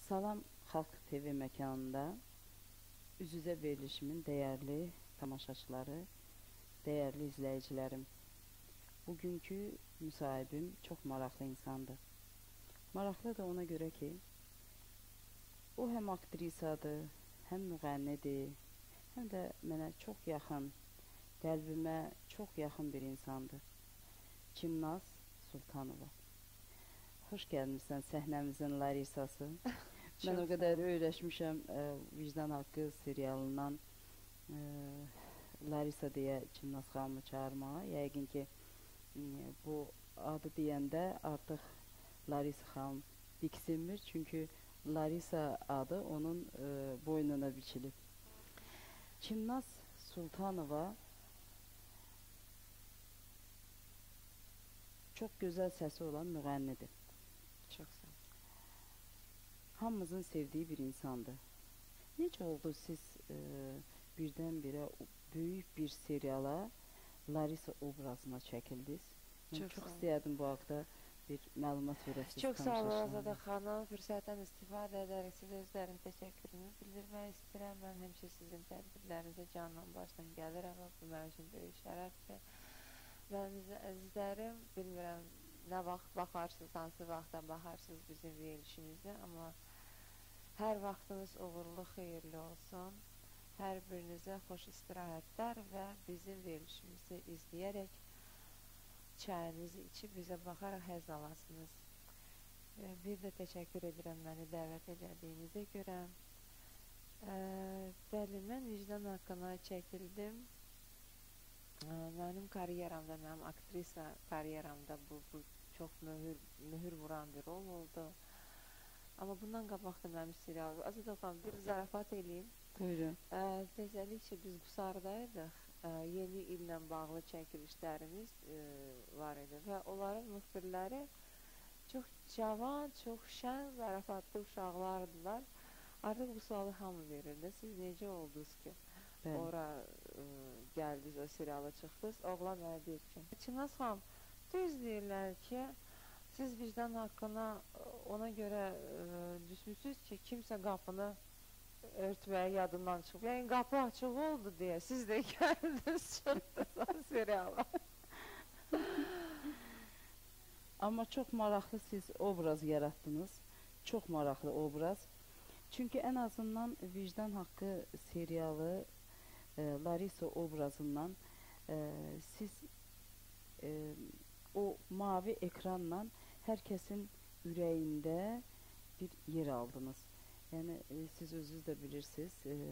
Salam Xalq TV məkanında üz-üzə verilişimin dəyərli tamaşaçıları, dəyərli izləyicilərim. Bugünkü müsahibim çox maraqlı insandır. Maraqlı da ona görə ki, o həm aktrisadır, həm müğənnidir, həm də mənə çox yaxın, qəlbimə çox yaxın bir insandır. Çimnaz Sultanova. Xoş gəlmişsən səhnəmizin Larisası. Mən o qədər öyrəşmişəm Vicdan Haqqı serialından Larisa deyə Çimnaz xanımı çağırmağa. Yəqin ki, bu adı deyəndə artıq Larisa xanım diksinmir. Çünki Larisa adı onun boynuna biçilib. Çimnaz Sultanova çox gözəl səsi olan müğənnidir. Çox sağ ol. Hamımızın sevdiyi bir insandır. Necə oldu siz birdən-birə böyük bir seriala Larisa obrazına çəkildiniz? Mən çox istəyərdim bu haqda bir məlumat verəsiniz. Çox sağ olun Azada xanım. Fürsətdən istifadə edərək sizə özlərin təşəkkürümü bildirmək istəyirəm. Mən həmişə sizin tədbirlərinizə candan başdan gəlirəm və bu mənim üçün böyük şərəfdir. Mən əzizlərim, bilmirəm nə vaxt baxarsınız, hansı vaxtdan baxarsınız bizim verilişimizə, amma hər vaxtınız uğurlu, xeyirli olsun. Hər birinizə xoş istirahətlər və bizim verilişimizi izləyərək çayınızı içib bizə baxaraq həzz alasınız. Bir də təşəkkür edirəm məni dəvət edədiyinizə görə. Bəli, mən Vicdan haqqına çəkildim. Mənim karyeramda, mənim aktrisa karyeramda bu çox mühür vuran bir rol oldu. Amma bundan qabaq da mənim serial. Azad xanım, bir zarafat eləyim. Buyurun. Təzəlikcə biz Qusardaydıq. Yeni illə bağlı çəkilişlərimiz var idi və onların müxbirləri çox cavan, çox şən, zarafatlı uşaqlardılar. Artıq bu sualı hamı verirdi. Siz necə oldunuz ki, ora gəldiniz, o seriala çıxdınız? Oğlan mənə deyir ki, Çimnaz xanım, düz deyirlər ki, siz Vicdan haqqına ona görə düşmüşsünüz ki, kimsə qapını örtməyə yadından çıxıb. Yəni, qapı açıq oldu deyə siz də gəldiniz, çıxdınız seriala. Amma çox maraqlı siz obraz yaratdınız. Çox maraqlı obraz. Çünki ən azından Vicdan Haqqı serialı Larisa obrazından siz o mavi ekranla hər kəsin ürəyində bir yer aldınız. Yəni, siz özünüz də bilirsiniz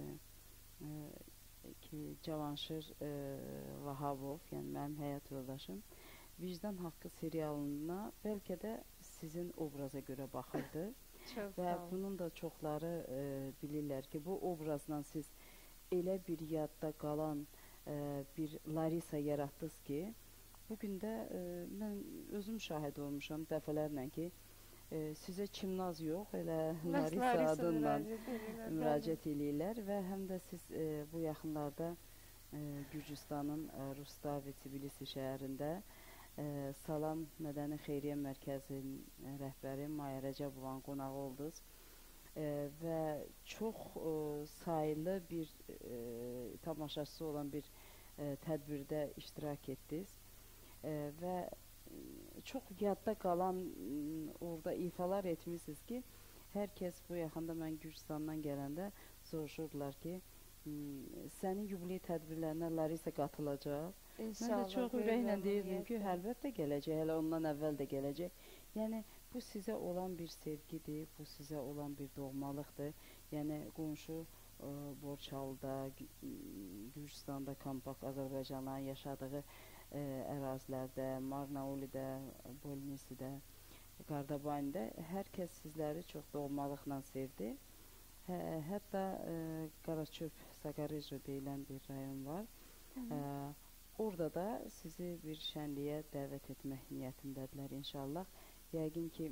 ki, Cavanşir Vahabov, yəni mənim həyat yoldaşım, Vicdan Haqqı serialına bəlkə də sizin obraza görə baxırdı. Və bunun da çoxları bilirlər ki, bu obrazla siz elə bir yadda qalan bir Larisa yaratdınız ki, bugün də mən özüm şahid olmuşam dəfələrlə ki, sizə Çimnaz yox, elə Larisa adınla müraciət eləyirlər və həm də siz bu yaxınlarda Gürcüstanın Rustavi, Tbilisi şəhərində Salam Mədəni Xeyriyyə Mərkəzinin rəhbəri Maya Rəcəbovanın qonağı oldunuz və çox sayılı bir tamaşaçısı olan bir tədbirdə iştirak etdiniz və çox yadda qalan orada ifalar etmişsiniz ki, hər kəs bu yaxında mən Gürcüstandan gələndə soruşurdular ki, sənin yubiley tədbirlərinə Larisa qatılacaq. Mən də çox ürəklə deyirdim ki, əlbəttə gələcək, hələ ondan əvvəl də gələcək. Yəni, bu sizə olan bir sevgidir, bu sizə olan bir doğmalıqdır. Yəni, qonşu Borçalıda, Gürcüstanda, Kampak, Azərbaycanların yaşadığı ərazilərdə, Marnaulidə, Bolnisidə, Qardabayında hər kəs sizləri çox doğmalıqla sevdi. Hətta Qaraçöp, Saqarejro deyilən bir rayon var. Orada da sizi bir şənliyə dəvət etmək niyyətindədirlər inşallah. Yəqin ki,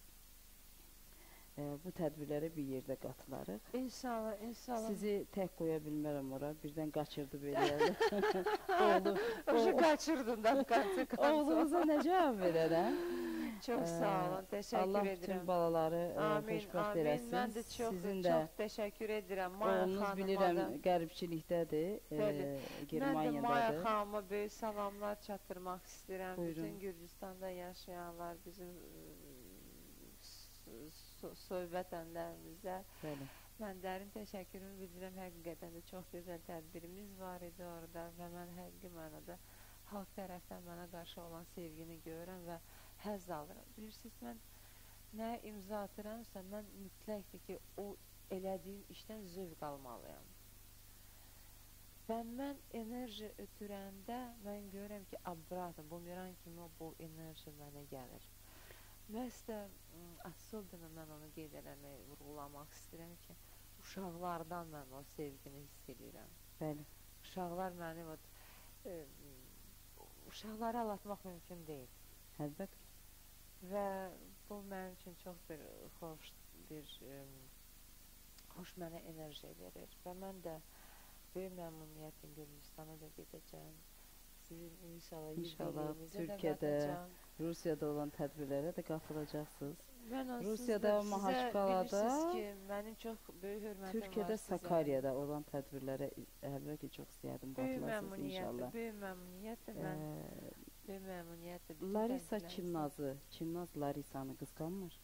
bu tədbirlərə bir yerdə qatılarıq. İnşallah, inşallah. Sizi tək qoya bilmərəm ora. Birdən qaçırdı belə. Qaçırdın da. Oğlunuza nə cavab verərəm? Çox sağ olun, təşəkkür Allah edirəm. bütün balaları xoşbəxt eləsin. Mən də çox təşəkkür edirəm. Oğlunuz bilirəm qərbçilikdədir, Germaniyadadır. Mən də Maya xanıma böyük salamlar çatdırmaq istəyirəm. Bütün Gürcüstanda yaşayanlar, bizim soy vətənlərimizə. Mən dərin təşəkkürümü bildirəm. Həqiqətən də çox gözəl tədbirimiz var idi orada və mən həqiqi mənada xalq tərəfdən mənə qarşı olan sevgini görürəm və həzz alıram. Bilirsiniz, mən nə imza atıramsa, mən mütləqdir ki, o elədiyim işdən zövq almalıyam. Və mən enerji ötürəndə, mən görürəm ki, abratım, bumeran kimi bu enerji mənə gəlir. Məhz də, особенно mən onu qeyd eləmək, vurğulamaq istəyirəm ki, uşaqlardan mən o sevgini hiss edirəm. Bəli. Uşaqlar məni, uşaqları anlatmaq mümkün deyil. Əlbəttə. Və bu mənim üçün çox bir xoş mənə enerji verir. Və mən də böyük məmnuniyyətin Gürcüstana da gedəcəm. Sizin inşallah Türkiyədə, Rusiyada olan tədbirlərə də qatılacaqsınız. Rusiyada, Mahaçqalada, mənim çox böyük hörmətim var. Türkiyədə, Sakaryada olan tədbirlərə əlbəttə çox istəyərdim qatılasınız inşallah. Böyük məmnuniyyətdir. Larisa Çimnaz Larisanı qısqanmır?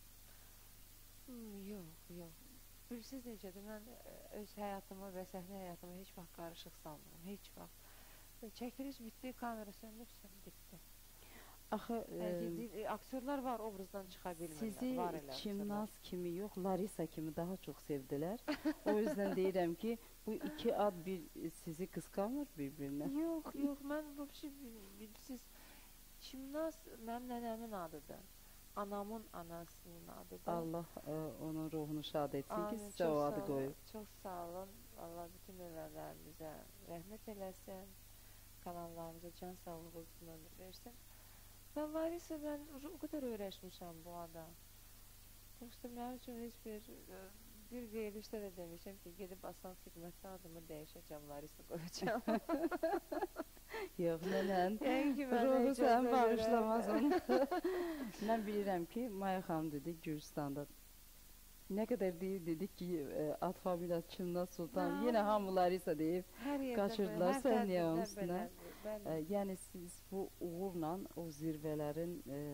Yox. Bilirsiniz necədir, mən öz həyatımı və səhnə həyatımı heç vaxt qarışıq salmıram, heç vaxt. Çəkiliş bitdi, kamera söndürsən, bitdi. Axı, aktyorlar var, obrazdan çıxa bilmirlər. Sizi Çimnaz kimi yox, Larisa kimi daha çox sevdilər. O yüzden deyirəm ki, bu iki ad sizi qısqanmır bir-birinə. Yox, mən bu şey bilirsiniz, Çimnaz mənim nənəmin adıdır. Anamın anasının adıdır. Allah onun ruhunu şad etsin ki, sizə o adı qoyub. Çox sağ olun. Allah bütün ölənlərimizə rəhmət eləsin. Qalanlarımıza can sağlığı uzun ömür versin. Və Larisa, mən o qədər öyrəşmişəm bu ada. Yoxsa mənim üçün heç bir verilişdə də demişəm ki, gedib Aslan xidmətdə adımı dəyişəcəm, Larisa qoyacam. Yox, nənən, ruhu sən bağışlamaz onu. Mən bilirəm ki, Maya xanım dedi Gürcüstanda. Nə qədər dedik ki, ad familiyası Çimnaz Sultan, yenə hamı Larisa deyib, qaçırdılar səhniyə onun üstünə. Yəni, siz bu uğurla o zirvələrin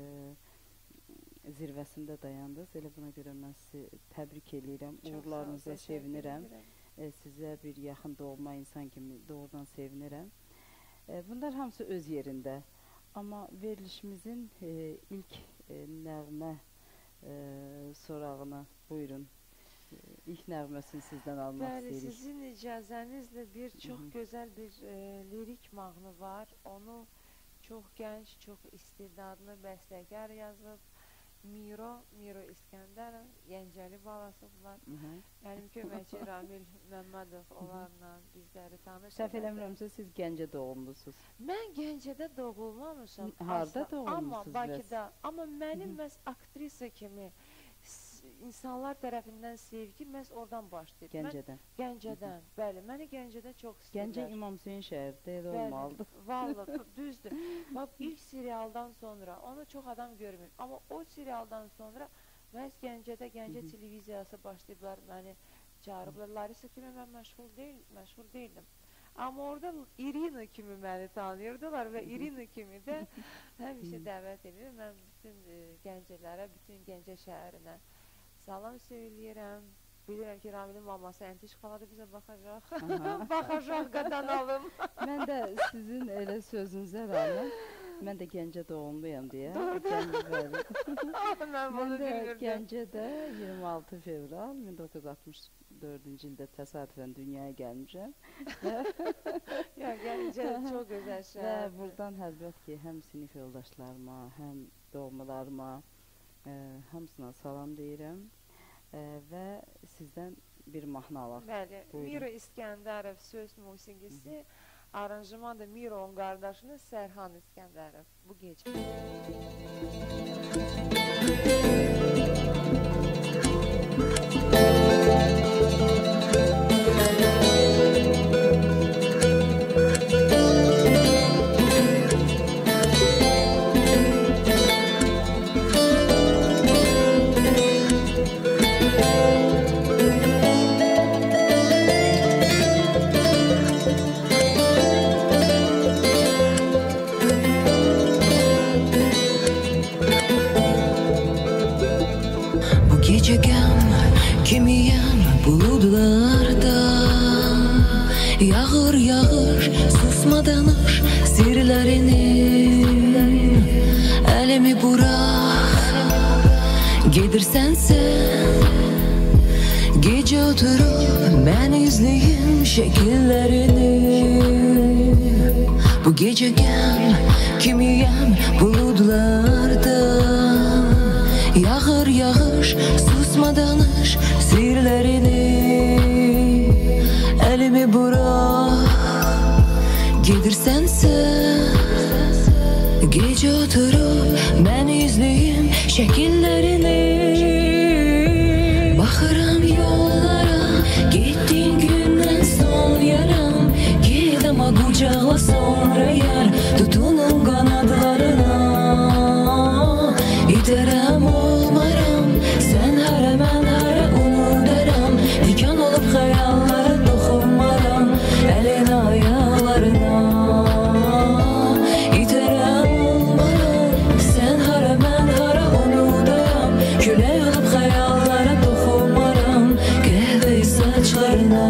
zirvəsində dayandınız. Elə buna görə mən sizi təbrik edirəm, uğurlarınıza sevinirəm. Sizə bir yaxın doğma insan kimi doğrudan sevinirəm. Bunlar hamısı öz yerində. Amma verilişimizin ilk nəğmə sorağına buyurun. İlk nəğməsini sizdən almaq istəyirik. Bəli, sizin icazənizlə bir çox gözəl bir lirik mahnı var. Onu çox gənc, çox istedadlı bəstəkar yazıb. Miro İskəndərov, Gəncəli balasıdırlar. Mənim köməkçi Ramil Məmmədov onlarla bizləri tanışdır. Səhv eləmirəmsə, siz Gəncə doğumlusunuz. Mən Gəncədə doğulmamışam. Harada doğulmuşsunuz? Amma Bakıda. Amma mənim məhz aktrisa kimi insanlar tərəfindən sevgi məhz oradan başlayır. Gəncədən, bəli. Məni Gəncədə çox istəyirlər. Gəncə İmam Hüseyin şəhərdə elə olmalıdır. Vallahi, düzdür. Bax, ilk serialdan sonra onu çox adam görmür. Amma o serialdan sonra məhz Gəncə televiziyası başlayıblar, məni çağırıblar. Larisa kimi mən məşhur deyildim. Amma orada İrina kimi məni tanıyırdılar və İrina kimi də həmişə dəvət edir. Mən bütün gəncələrə, bütün Gəncə şəhərinə salam söyləyirəm. Bilirəm ki, Ramilin maması Əntiş xaladı bizə baxacaq. Baxacaq, qadan alım. Mən də sizin elə sözünüzə rağmen, mən də Gəncə doğumluyam deyə. Mən də Gəncədə 26 fevral 1964-cü ildə təsadüfən dünyaya gəlmişəm. Gəncə çox gözəl şəhər. Və buradan əlbət ki, həm sinif yoldaşlarıma, həm doğmalarıma, hamısına salam deyirəm. Və sizdən bir mahnı alaq. Bəli, Miro İskəndərov söz musiqisi, aranjman da Miro'nun qardaşını Sərhan İskəndərov. Bu gecə. kimiyəm buludlardan. Yağır yağır susma danış sirlərini. Əlimi bırak gedirsən sən. Gece oturup ben izleyeyim şekillerini. Bu gece gel kimiyem bulutlardan. Yağır yağış susma danış sirlerini. Elimi bırak gidirsen sen. Gece oturup ben izleyeyim şekillerini. Bakıram yollara gittiğin günden son yaram. Git ama kucakla sonra yar. Tutunum kanatlarına. İterem olmaram. Sen hara ben hara unudaram. Diken olup hayallara dokunmaram. Elin ayağlarına. İterem olmaram. Sen hara ben hara unudaram. Küle olup hayallara dokunmaram. Kahve saçlarına.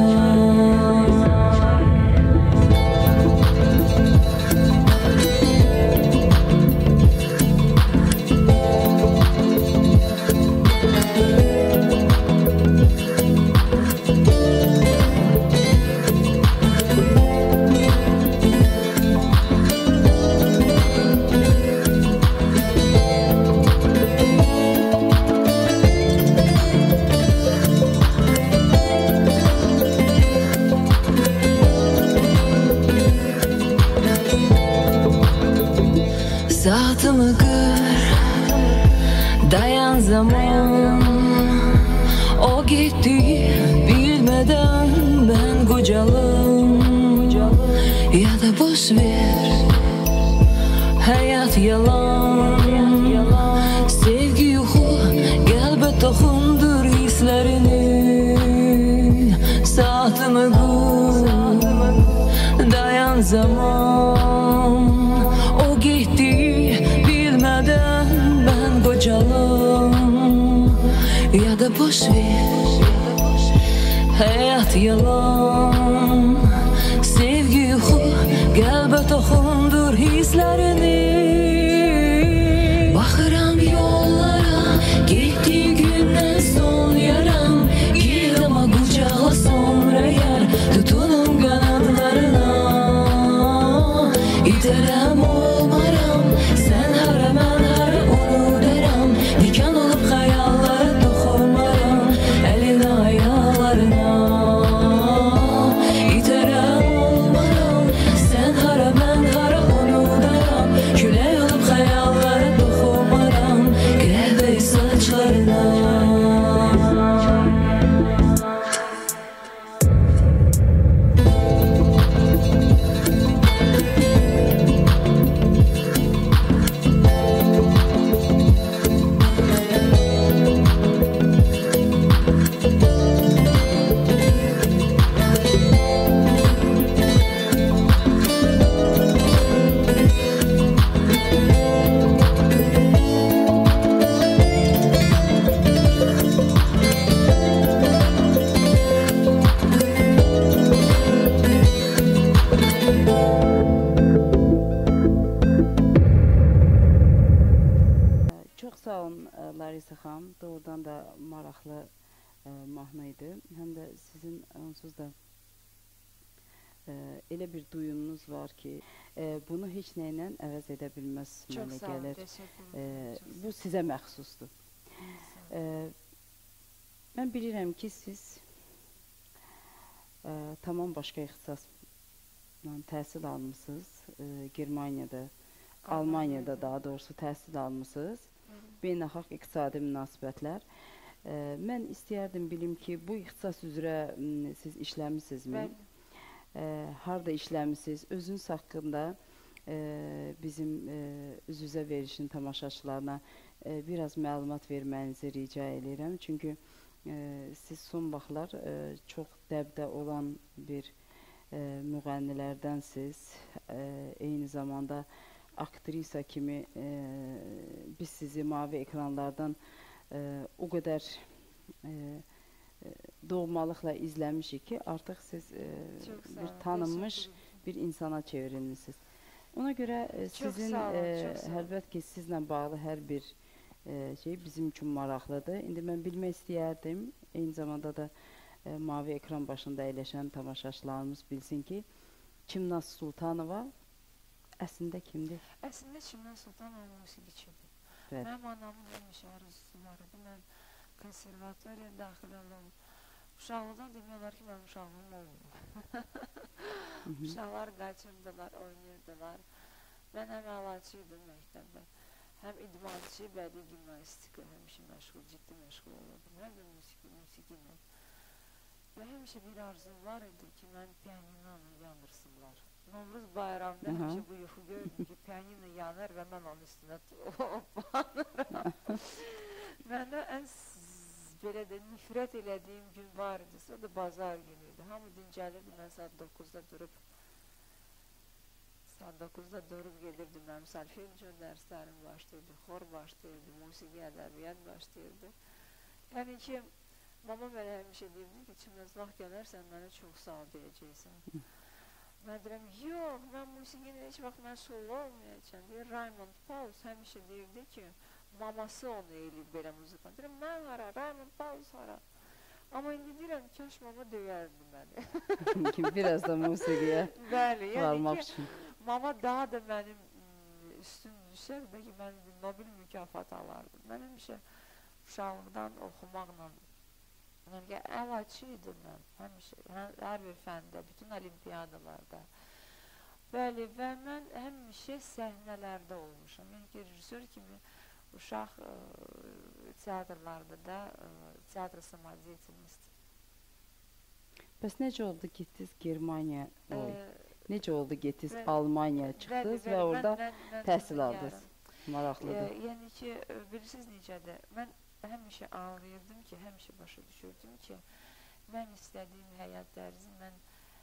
Saatimi kır, dayan zaman. O gitti bilmeden ben kocalım. Ya da boş ver, hayat yalan. Sevgi yuhu, gel be tokundur hislerini. Saatimi kır, dayan zaman. O gitti bilmeden ben kocalım. Ya da boş ver, hayat yalan. Sevgi yuhu, gel be tokundur hislerini. Bakıram yollara gittiği günden son yaram. Gel ama kucakla sonra yar. Tutunum kanatlarına. İterem olmaram. Sen hara ben hara unudaram. Diken olup hayallara dokunmaram. Elin ayağlarına. İterem olmaram. Sen hara ben hara unudaram. Küle olup hayallara dokunmaram. Kahve saçlarına. Çox sağ olun Larisa xanım. Doğrudan da maraqlı mahnı idi. Həm də sizin onsuz da elə bir duyunuz var ki, bunu heç nə ilə əvəz edə bilməz mənə gəlir. Bu sizə məxsusdur. Mən bilirəm ki, siz tamam başqa ixtisasla təhsil almısınız. Germaniyada, Almaniyada daha doğrusu təhsil almısınız. Beynəlxalq iqtisadi münasibətlər. Mən istəyərdim bilim ki, bu ixtisas üzrə siz işləmisinizmi? Harda işləmisiniz? Özünüz haqqında bizim üz-üzə verişin tamaşaçılarına biraz məlumat vermənizi rica edirəm. Çünki siz son vaxtlar çox dəbdə olan bir müğənnilərdənsiz. Eyni zamanda aktrisa kimi biz sizi mavi ekranlardan o qədər doğmalıqla izləmişik ki, artıq siz bir tanınmış bir insana çevrilmişsiniz. Ona görə sizin əlbəttə ki, sizlə bağlı hər bir şey bizim üçün maraqlıdır. İndi mən bilmək istəyərdim, eyni zamanda da mavi ekran başında əyləşən tamaşaçılarımız bilsin ki, Çimnaz Sultanova əslində kimdir? Əslində Çimnaz Sultanova musiqiçidir. Mənim anamın həmişə arzusu var idi. Mən konservatoriya daxil olum. Uşaqlıqdan demək ki, mənim uşaqlığım olmuyor. Uşaqlar qaçırdılar, oynayırdılar. Mən həm əlaçı idim məktəbdə, həm idmançı, bədii gimnastika həmişə məşğul, ciddi məşğul olurdum. Həm də musiqi ilə. Və həmişə bir arzum var idi ki, mən pianinonu yanırsınlar. Novruz bayramında həmişə bu yuxu gördüm ki, pianino yanır və mən onun üstünə banıram. Məndə ən belə də nifrət elədiyim gün var idi, o da bazar günü idi. Hamı dincəlirdi, mən saat 9-da durub gedirdim, mənim solfejo dərslərim başlayırdı, xor başlayırdı, musiqi, ədəbiyyat başlayırdı. Yəni ki, mama mənə həmişə deyirdi ki, Çimnaz vaxt gələrsən, mənə çox sağ ol deyəcəksən. Mən deyirəm, yox, mən musiqini heç vaxt məşğul olmayacam. Deyir, Raymond Paus həmişə deyirdi ki, maması onu eləyib belə muzikanı. Deyirəm, mən hara, Raymond Paus hara. Amma indi deyirəm, kaş mama döyərdi məni. Biraz da musiqiyə varmaq üçün. Mama daha da mənim üstün düşər, bəlkə mən Nobel mükafat alardım. Mən həmişə uşaqlıqdan oxumaqla, yəni əlaçı idim mən, həmişə, hər bir fəndə, bütün olimpiyadalarda. Bəli, və mən həmişə səhnələrdə olmuşam. Yəni ki, rejissor kimi uşaq teatrlarda da teatr samadeyительности. Bəs necə oldu getdiniz Germaniya? Necə oldu getdiniz Almaniya çıxdınız və orada təhsil aldınız? Maraqlıdır. Yəni ki, bilirsiniz necədir? Mən həmişə anlayırdım ki, həmişə başa düşürdüm ki, mən istədiyim həyat tərzi, mən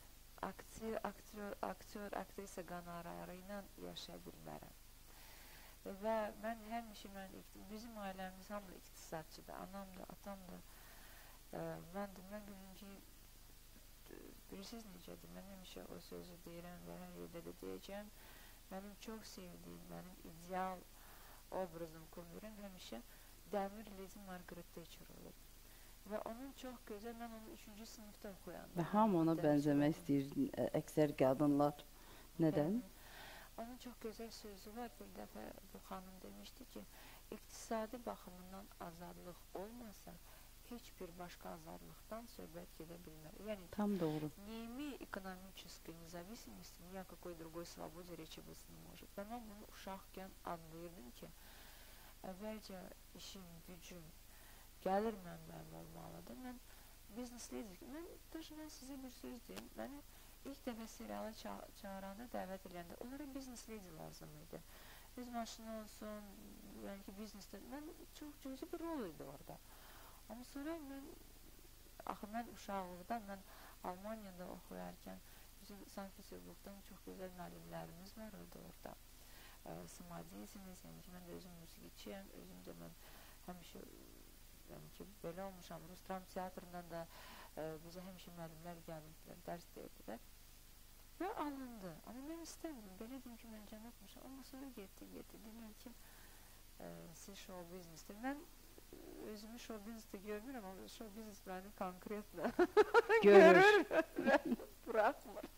aktyor, aktrisa qanararı ilə yaşaya bilmərəm. Və mən həmişə, bizim ailəmiz hamı iqtisadçıdır, anam da, atam da. Mən bildim ki, bilirsiniz necədir, mən həmişə o sözü deyirəm və hər yerdə də deyəcəm. Mənim çox sevdiyim, mənim ideal obrazım, kumürüm həmişə Dəmir Lezi Margaret Thatcher olub. Və onun çox gözəl, mən onu 3-cü sinifdə oxuyandım. Və hamı ona bənzəmək istəyir, əksər qadınlar. Nədən? Onun çox gözəl sözü var, bir dəfə bu xanım demişdi ki, iqtisadi baxımından azadlıq olmasa, heç bir başqa azadlıqdan söhbət gedə bilmər. Yəni, tam doğru. Не имея экономической независимости, ни о какой другой свободе речи быть не может. Və mən bunu uşaqkən anlayırdım ki, əvvəlcə işim, gücüm, gəlir mənbəli olmalıdır. Mən biznesliydik. Mən sizə bir söz deyim. Məni ilk dəfə seriala çağıranda, dəvət edəndə, onlara biznesliydi lazım idi. Biz maşını olsun, yəni ki, biznesdə, mən çox cüzi bir rol idi orada. Amma sonra mən uşaqlıqdan, mən Almaniyada oxuyarkən, bizim Sankt-Peterburgdan çox gözəl müəllimlərimiz var orada. Samadeyisiniz, yəni ki, mən də özüm musiqiçiyəm, özüm də mən həmişə, yəni ki, belə olmuşam, Rus dram teatrından da bizə həmişə müəllimlər gəlirdilər, dərs deyirdilər. Və alındı, amma mən istəmirdim, belə deyim ki, mən cənətmişəm, amma sonra getdi, demək ki, siz show biznesdir. Mən özümü show biznesdə görmürəm, amma show biznes məni konkretlə görür və bıraxmır.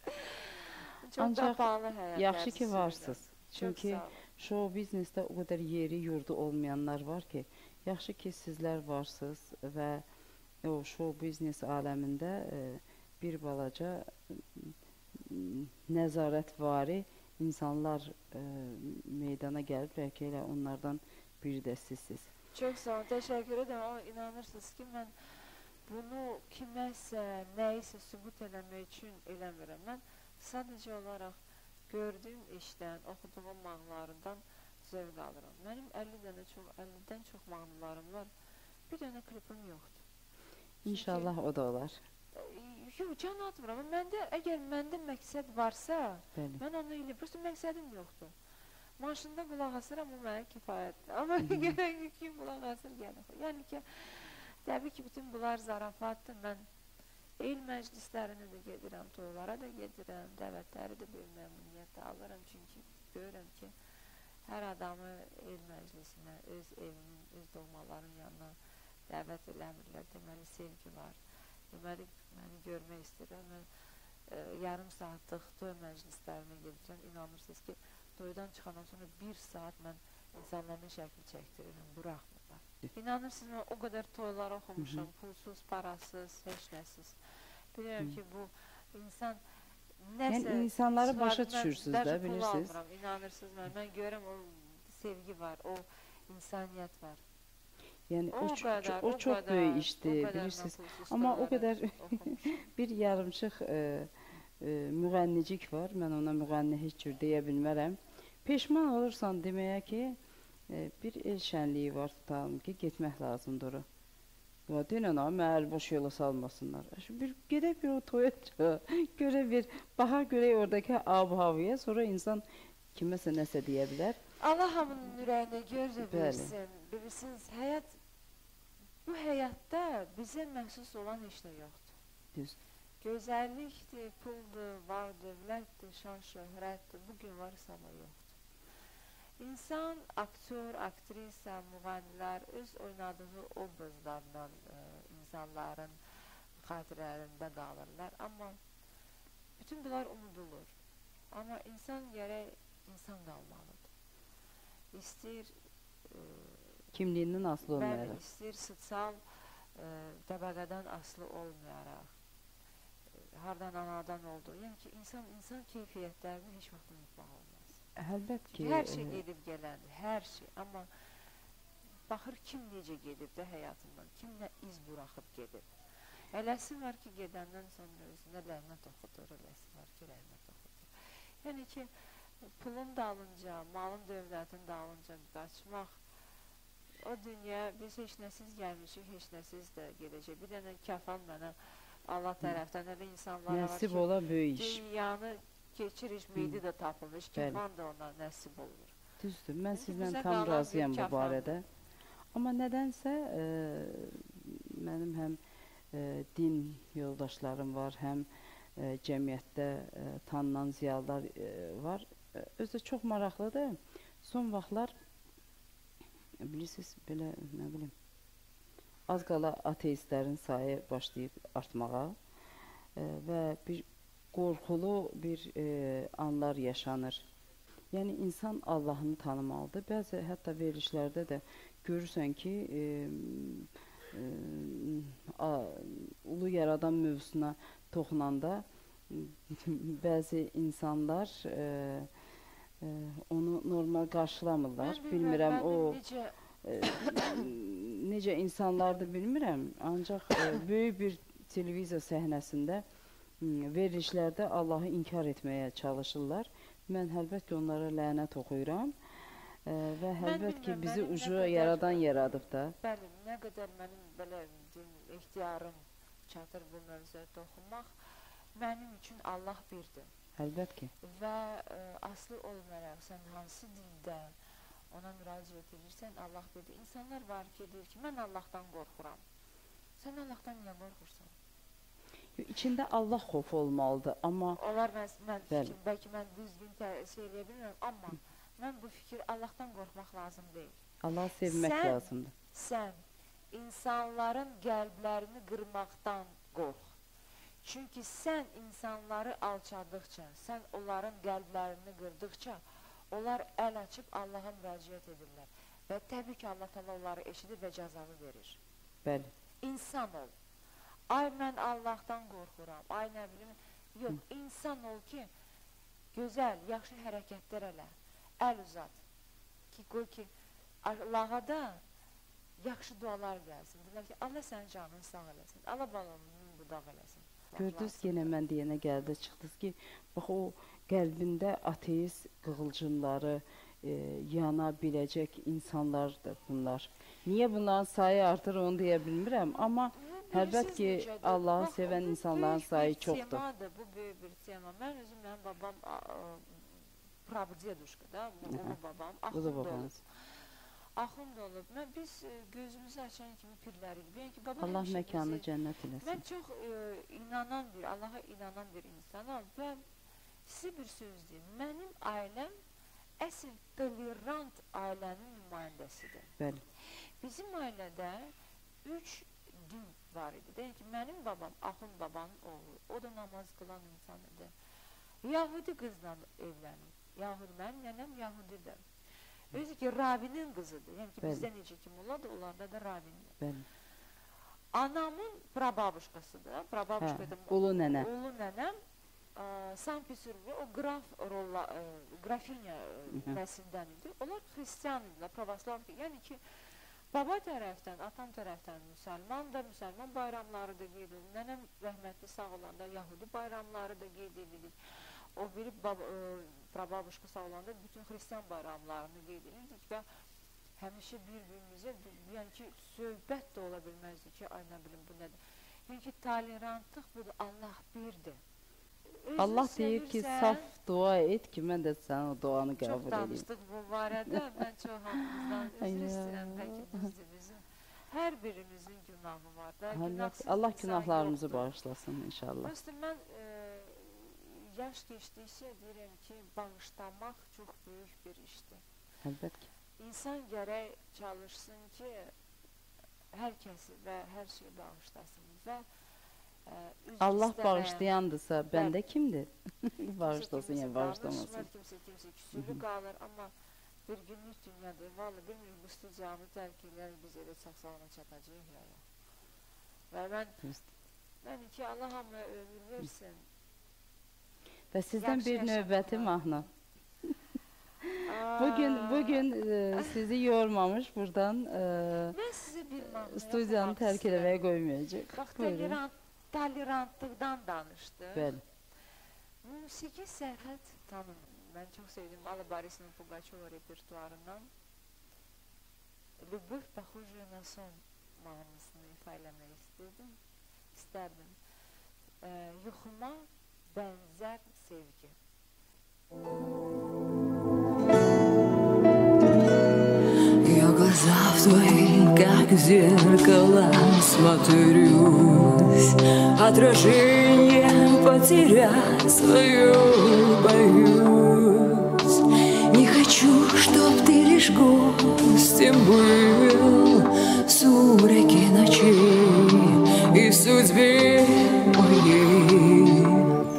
Ancaq yaxşı ki, varsınız. Çünki show biznesdə o qədər yeri, yurdu olmayanlar var ki, yaxşı ki, sizlər varsınız və o show biznes aləmində bir balaca nəzarətvari insanlar meydana gəlib, bəlkə elə onlardan biri də sizsiniz. Çox sağ olun, təşəkkür edirəm, amma inanırsınız ki, mən bunu kiməsə, nəyisə sübut eləmək üçün eləmirəm. Mən sadəcə olaraq gördüyüm işdən, oxuduğum mahnılarından zövq alıram. Mənim 50-dən çox mahnılarım var, bir dənə klipim yoxdur. İnşallah o da olar. Yox, can atmıram. Əgər məndə məqsəd varsa, mən onu eləyəm. Prosta məqsədim yoxdur. Maşında qulaq asıram, o mənə kifayətdir. Amma gərək ki, qulaq asır gəlir. Yəni ki, Təbii ki, bütün bunlar zarafatdır. Mən el məclislərinə də gedirəm, toylara da gedirəm, dəvətləri də böyük məmnuniyyətlə alıram. Çünki görürəm ki, hər adamı el məclisinə, öz evinin, öz doğmaların yanına dəvət eləmirlər. Deməli, sevgi var. Deməli, məni görmək istəyirəm. Mən yarım saatlıq toy məclislərinə gedirəm. İnanırsınız ki, toydan çıxandan sonra 1 saat mən insanların şəkli çəkdirirəm, buraxmırlar. İnanırsınız, mən o qədər toylar oxumuşam, pulsuz, parasız, heç nəsiz. Bilirəm ki, bu insan nəsə... Yəni, insanları başa düşürsünüz də, bilirsiniz. İnanırsınız, mən görürəm, o sevgi var, o insaniyyət var. Yəni, o çox böyük işdir, bilirsiniz. Amma o qədər bir yarımçıq müğənnicik var, mən ona müğənni heç cür deyə bilmərəm. Peşman olursan deməyə ki, bir el şənliyi var, tutalım ki, getmək lazımdır o. Denən, mənə boş yola salmasınlar. Gedək bir o toya görə bir, baxa görək oradakı ab-havaya, sonra insan kiməsə nəsə deyə bilər. Allah hamının ürəyinə görə bilsin. Bilirsiniz, bu həyatda bizə məxsus olan heç nə yoxdur. Düz. Gözəllikdir, puldur, var dövlətdir, şan şöhrətdir, bugün var, sabah yoxdur. İnsan, aktör, aktrisa, müğənnilər öz oynadığı obrazlarla insanların xatirələrində qalırlar. Amma bütün bunlar unudulur. Amma insan gərək insan qalmalıdır. İstəyir kimliyindən asılı olmayaraq. Bəli, istəyir sosial təbəqədən asılı olmayaraq. Hardan anadan oldu. Yəni ki, insan keyfiyyətlərini heç vaxt unutmaq olmaz. Əlbət ki. Hər şey gedib gələndir, hər şey. Amma baxır kim necə gedib də həyatından, kim nə iz buraxıb gedib. Eləsi var ki, gedəndən sonra özünə rəhmət oxudur, eləsi var ki, rəhmət oxudur. Yəni ki, pulun dalınca, malın dövlətin dalınca qaçmaq, o dünya, biz heç nəsiz gəlmişik, heç nəsiz də gedəcək. Bir dənə kafan mənə Allah tərəfdən elə insanlara var ki, nəsib ola böyük iş. Dünyanı keçiriş, meydi də tapılmış, kafan da ona nəsib olur. Düzdür, mən sizlə tam razıyam bu barədə. Amma nədənsə, mənim həm din yoldaşlarım var, həm cəmiyyətdə tanınan ziyalılar var. Özü çox maraqlıdır. Son vaxtlar, bilirsiniz, belə, nə bilim, az qala ateistlərin sayı başlayıb artmağa və bir qorxulu bir anlar yaşanır. Yəni, insan Allahını tanımalıdır. Bəzi hətta verilişlərdə də görürsən ki, ulu yaradan mövzusuna toxunanda bəzi insanlar onu normal qarşılamırlar. Bilmirəm, o necə insanlardır bilmirəm. Ancaq böyük bir televiziya səhnəsində verilişlərdə Allahı inkar etməyə çalışırlar. Mən əlbət ki, onlara lənət oxuyuram və əlbət ki, bizi ucu yaradan yaradıb da. Bəli, nə qədər mənim belə ixtiyarım çatır bu mövzuya toxunmaq, mənim üçün Allah birdir. Əlbət ki. Və aslı olmayaraq, sən hansı dildə ona müraciət edirsən, Allah birdir. İnsanlar var ki, deyir ki, mən Allahdan qorxuram. Sən Allahdan niyə qorxursan? İçində Allah xofu olmalıdır, amma... Onlar mən fikir, bəlkə mən düzgün şey eləyə bilmirəm, amma mən bu fikir Allahdan qorxmaq lazım deyil. Allahı sevmək lazımdır. Sən insanların qəlblərini qırmaqdan qorx. Çünki sən insanları alçaldıqca, sən onların qəlblərini qırdıqca, onlar əl açıb Allaha müraciət edirlər. Və təbii ki, Allah təala onları eşidir və cəzanı verir. Bəli. İnsan ol. Ay, mən Allahdan qorxuram, ay, nə bilim, yox, insan ol ki, gözəl, yaxşı hərəkətlər elə, əl uzat, ki, qoy ki, Allaha da yaxşı dualar gəlsin, deyilər ki, Allah sənin canını sağ eləsin, Allah balonunu budaq eləsin. Gördünüz, yenə mən deyənə gəldi, çıxdınız ki, bax, o qəlbində ateist qığılcımları yana biləcək insanlardır bunlar. Niyə bunların sayı artır, onu deyə bilmirəm, amma əlbət ki, Allahı sevən insanların sayı çoxdur. Bu böyük bir tema. Mən özüm, mənim babam Prabdiyaduşka da, ulu babam, axund olub. axund olub. Biz gözümüzü açan kimi pirlərik. Allah məkanı cənnət eləsin. Mən çox Allaha inanan bir insanam və sizə bir söz deyim. Mənim ailəm əsl tolerant ailənin nümayəndəsidir. Bəli. Bizim ailədə 3 din var idi. Deyək ki, mənim babam, axund babanın oğlu, o da namaz qılan insan idi. Yahudi qızla evlənib. Mənim nənəm Yahudidir. Özü ki, Rabinin qızıdır. Yəni ki, bizdə necə kim olardı, onlarda da Rabindir. Bəli. Anamın prababuşkasıdır. Ulu nənə. Ulu nənəm Sankt-Peterburg'da o grafinya nəsildən idi. Onlar xristiyan idilər, pravoslav. Yəni ki, baba tərəfdən, atam tərəfdən müsəlman bayramları da qeyd edilir. Nənəm rəhmətli sağ olanda Yahudi bayramları da qeyd edilir. O biri prababuşka sağ olanda bütün xristiyan bayramlarını qeyd edirdik və həmişə bir-birimizə, yəni ki, söhbət də ola bilməzdi ki, ay nə bilim, bu nədir. Yəni ki, tolerantlıq budur, Allah birdir. Allah deyir ki, saf dua et ki, mən də sənin o duanı qəbul edeyim. Çox danışdıq bu barədə, mən çox hamımızdan üzr istəyirəm, bəlkə düzdür bizim. Hər birimizin günahı var. Allah günahlarımızı bağışlasın inşallah. Dostum, mən yaş keçdikcə deyirəm ki, bağışlamaq çox böyük bir işdir. Əlbət ki. İnsan gərək çalışsın ki, hər kəsi və hər şeyi bağışlasın və Allah bağışlayandırsa, bəndə kimdir? Bağışlasın ya, bağışlamasın. Kimsə küsürlü qalır, amma bir günlük dünyadır. Vallahi bilmiyorum, bu studiyanı tərk edər, biz elə çaqsağına çatacaq ya. Və mən ki, Allah hamıya ömür versin. Və sizdən bir növbəti mahnı. Bugün sizi yormamış buradan studiyanı tərk eləməyə qoymayacaq. Bax, tolerantlıqdan danışdı. Bəli. Musiqi Sərhəd tanım. Mən çox sevdim Alla Borisovna Pugaçova repertuarından Любовь, похожая на сон mahnısını ifa eləmək istərdim. Yuxuma bənzər sevgi. Я глаза в твои, как в зеркало, смотрюсь, отражение потерять свое боюсь. Не хочу, чтоб ты лишь гостем был в сумраке ночей и в судьбе моей.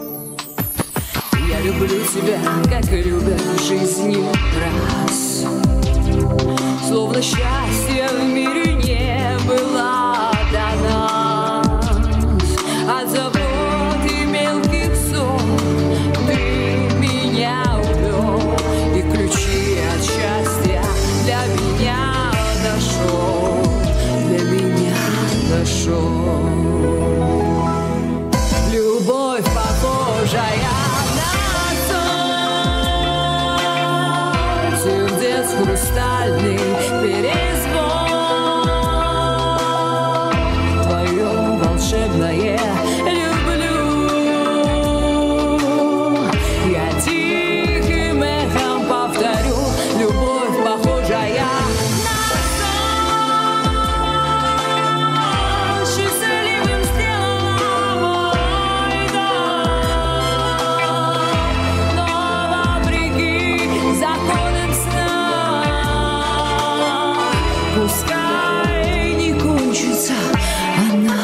Я люблю тебя, как любят в жизни раз. Словно счастье в мире не было до нас. От забот и мелких ссор ты меня увел, и ключи от счастья для меня нашел. Любовь, похожая хрустальный перезвон. Твое волшебное люблю. Я тихим эхом повторю. Любовь, похожая на сон. Счастливым сделала мой дом. Но вопреки законам сна пускай не кончится она.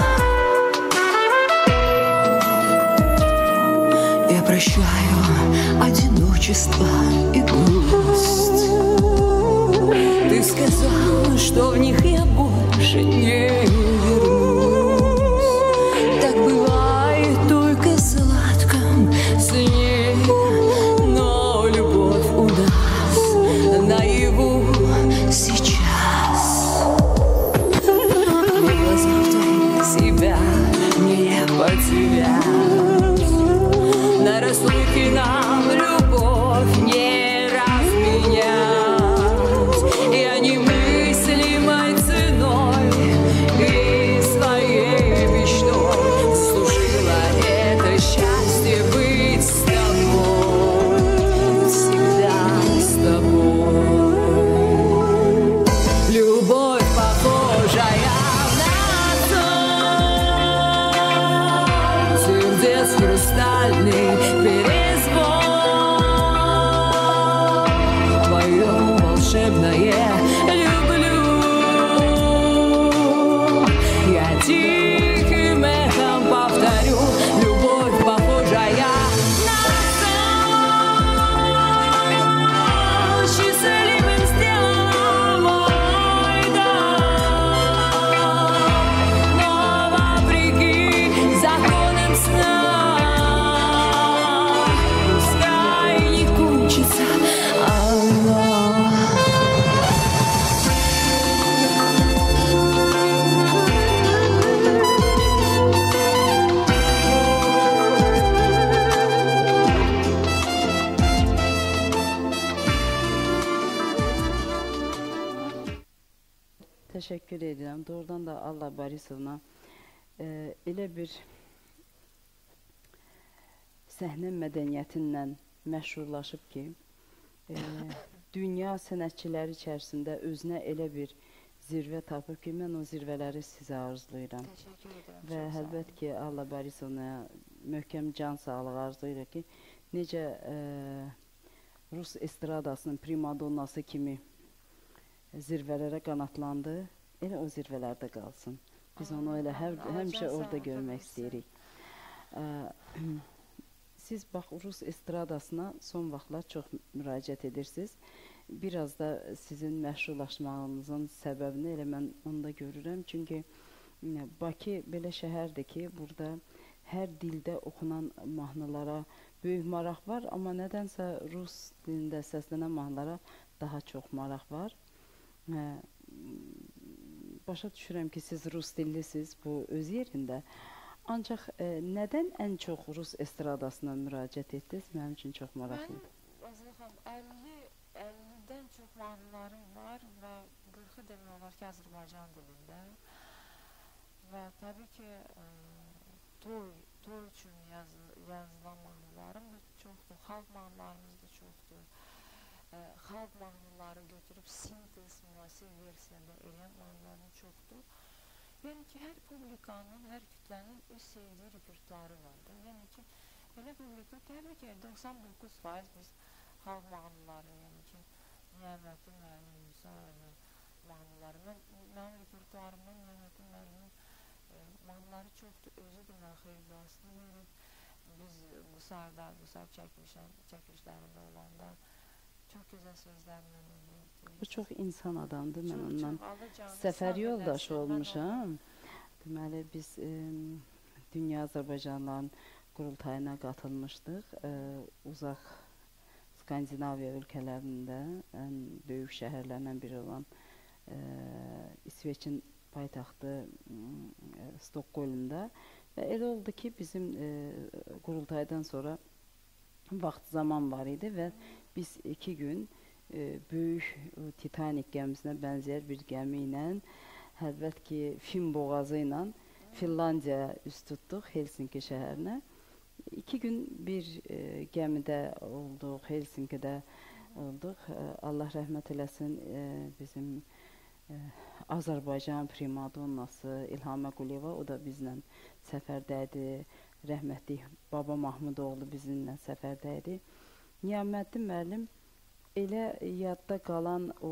Я прощаю одиночество и грусть. Ты сказал, что в них я больше не вернусь. Так бывает только в сладком сне, но любовь у нас наяву сейчас. Мне глаза в твоих себя не потерять. На разлуке нам любовь не разменять. Я немыслимой ценой и своей мечтой заслужила это счастье быть с тобой, всегда с тобой. edirəm. Doğrudan da Alla Borisovna elə bir səhnə mədəniyyətinlə məşhurlaşıb ki, dünya sənətçiləri içərisində özünə elə bir zirvə tapıb ki, mən o zirvələri sizə arzulayıram. Təşəkkür edirəm. Və əlbəttə ki, Alla Borisovnaya möhkəm can sağlığı arzulayırıq ki, necə Rus estradasının primadonnası kimi zirvələrə qanatlandı, elə o zirvələrdə qalsın. Biz onu elə həmişə orada görmək istəyirik. Siz bax, Rus estradasına son vaxtlar çox müraciət edirsiniz. Biraz da sizin məşhurlaşmağınızın səbəbini elə mən onda görürəm. Çünki Bakı belə şəhərdir ki, burada hər dildə oxunan mahnılara böyük maraq var, amma nədənsə Rus dilində səslənən mahnılara daha çox maraq var. Başa düşürəm ki, siz Rus dillisiniz, bu öz yerində. Ancaq nədən ən çox Rus estradasına müraciət etdiniz? Mənim üçün çox maraqlıdır. Mənim 50-dən çox mahnılarım var və 40-ı demək olar ki, Azərbaycan dilində. Və təbii ki, toy üçün yazılan mahnılarım da çoxdur, xalq mahnılarımız da çoxdur. Xalq mahnıları götürüb sintez, müasir versiyada eləyən mahnılarım çoxdur. Yəni ki, hər publikanın, hər kütlənin öz sevdiyi repertuarı vardır. Yəni ki, elə publika təbii ki, 99% biz xalq mahnıları, yəni ki, Niyamətin müəllim, Musa mahnıları. Mənim repertuarımdan Niyamətin müəllimin mahnıları çoxdur, özü də mən xeyir duasını verib. Biz Qusarda, Qusar çəkilişlərində olanda çox gözəl sözlərlə olurdu. Bu çox insan adamdır, mən ondan səfər yoldaşı olmuşam. Deməli, biz Dünya Azərbaycanlıların qurultayına qatılmışdıq. Uzaq Skandinaviya ölkələrində ən böyük şəhərlərdən biri olan İsveçin paytaxtı Stockholmda. Və elə oldu ki, bizim qurultaydan sonra vaxt zaman var idi və biz 2 gün böyük Titanic gəmisinə bənzər bir gəmi ilə, əlbəttə ki, Fin boğazı ilə Finlandiyaya üz tutduq, Helsinki şəhərinə. 2 gün bir gəmidə olduq, Helsinkidə olduq. Allah rəhmət eləsin, bizim Azərbaycan primadonnası İlhamə Quliyeva, o da bizlə səfərdəydi. Rəhmətli Baba Mahmudoğlu bizimlə səfərdəydi. Niyaməddin müəllim elə yadda qalan o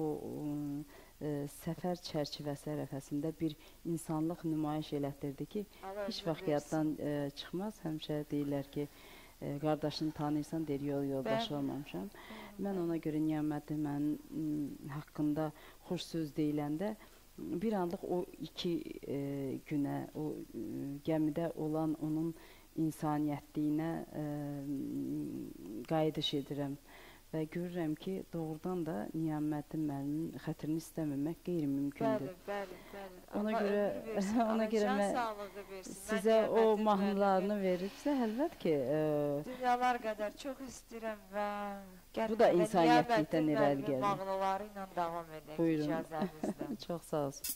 səfər çərçivəsi ərəfəsində bir insanlıq nümayiş elətdirdi ki, heç vaxt yaddan çıxmaz. Həmişə deyirlər ki, qardaşını tanıyırsan, deyir, yoldaşı olmamışam. Mən ona görə Niyaməddin mənim haqqında xoş söz deyiləndə bir anlıq o 2 günə, o gəmidə olan onun insaniyyətliyinə qayıdış edirəm və görürəm ki, doğrudan da Niyaməddin müəllimin xətrini istəməmək qeyri-mümkündür. Bəli. Ona görə mən sizə o mahnılarını veribsə, əlbəttə ki, dünyalar qədər çox istəyirəm və bu da insaniyyətlikdən irəli gəlir. Mahnıları ilə davam edək. Buyurun. Çox sağ olsun.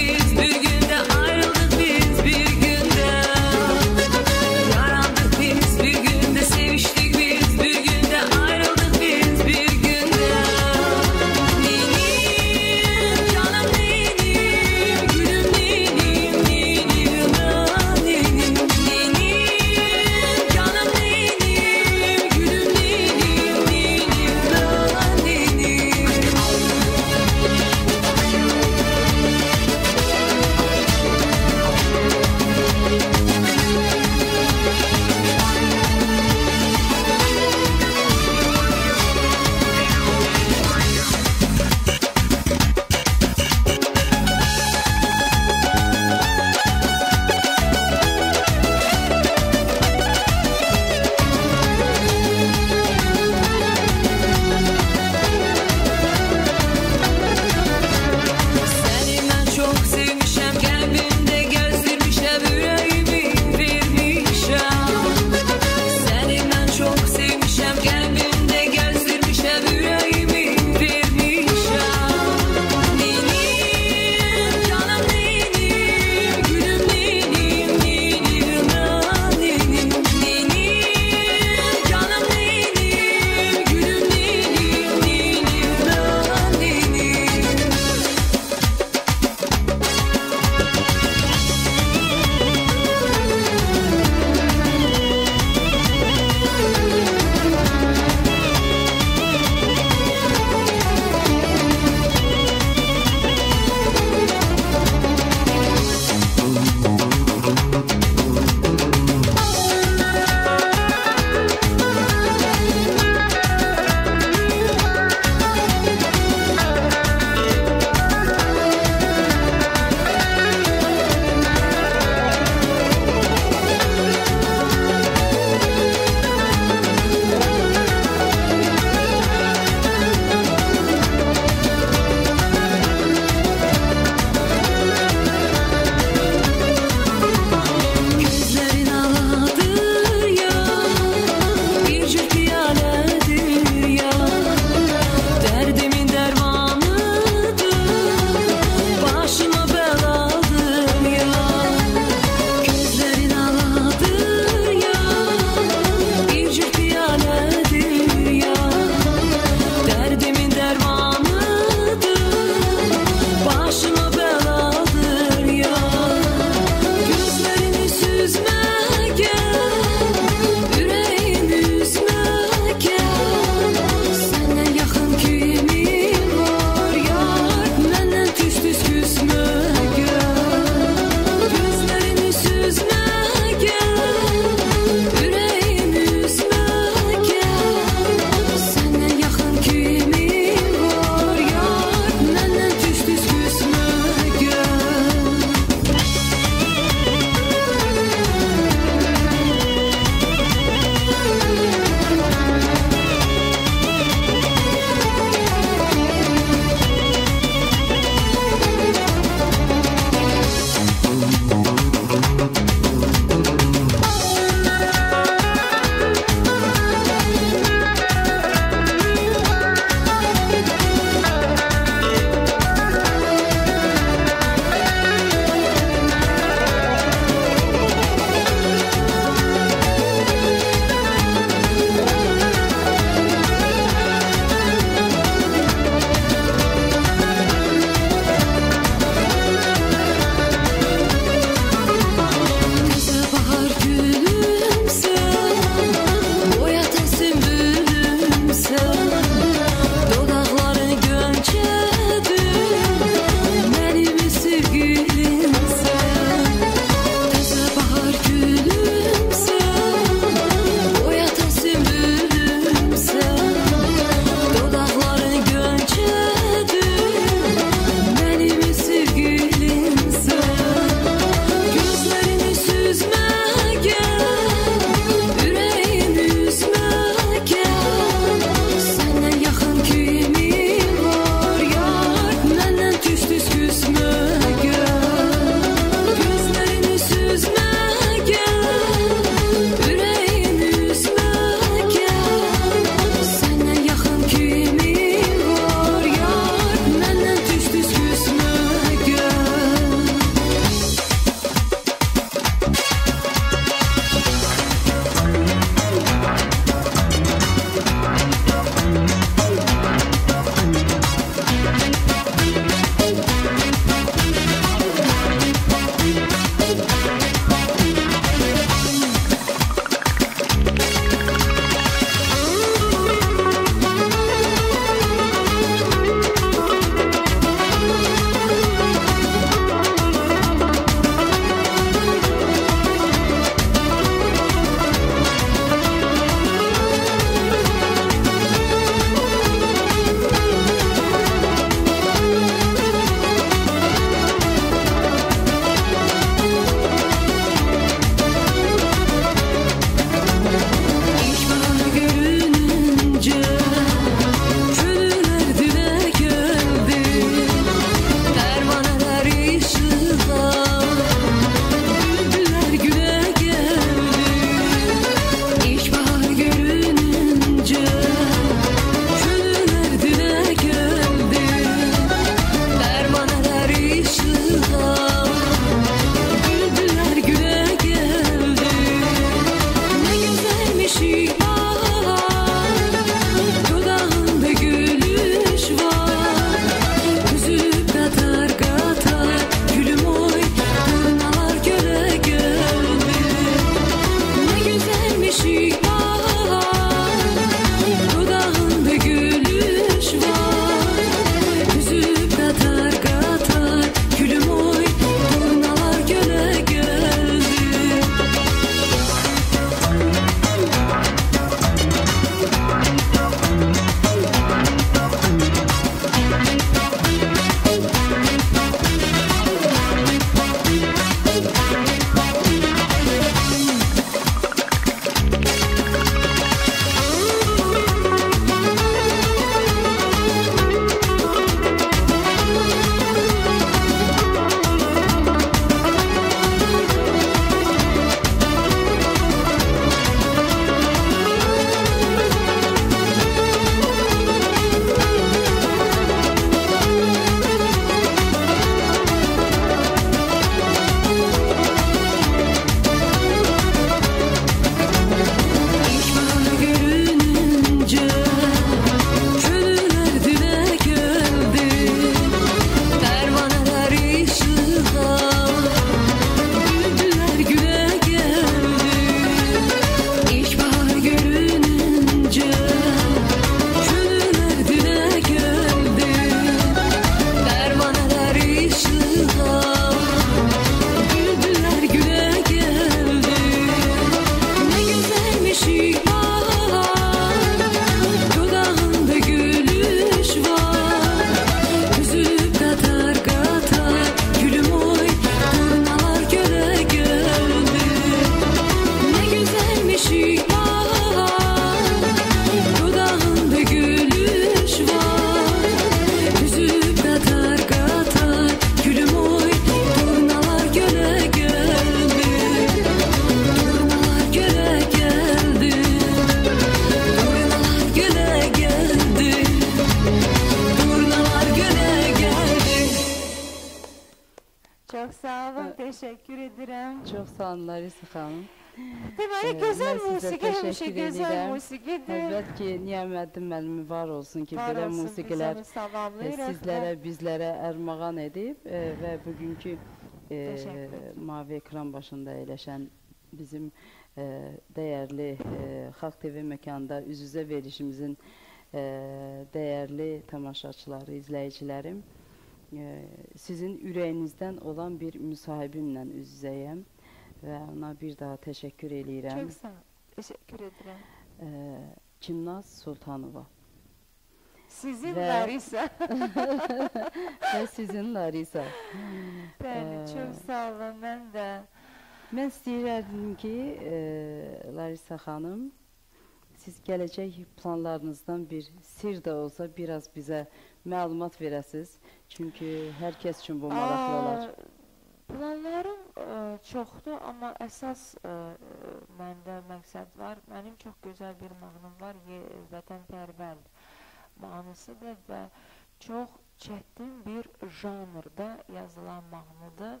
Çox sağ olun, teşekkür ederim. Çox sağ olun Larisa xanım. Deməli, gözəl musiqi, həmişə gözəl musiqidir. Əlbət ki, Niyaməddin müəllimi var olsun ki, belə musiqilər sizlərə, bizlərə ərmağan edib və bugünkü mavi ekran başında əyləşən bizim dəyərli Xalq TV məkanında üz-üzə verilişimizin dəyərli tamaşaçıları, izləyicilərim, sizin ürəyinizdən olan bir müsahibimlə üz-üzəyəm və ona bir daha təşəkkür eləyirəm. Çox sağ ol, təşəkkür edirəm. Kimnaz Sultanova. Sizin Larisa. Və sizin Larisa. Bəli, çox sağ olun, mən də. Mən istəyirəm ki, Larisa xanım, siz gələcək planlarınızdan bir sir də olsa biraz bizə məlumat verəsiniz. Çünki hər kəs üçün bu maraqlı olar. Planlarım çoxdur, amma əsas məndə məqsəd var. Mənim çox gözəl bir mahnım var, vətənpərvər mahnısıdır və çox çətin bir janrda yazılan mahnıdır.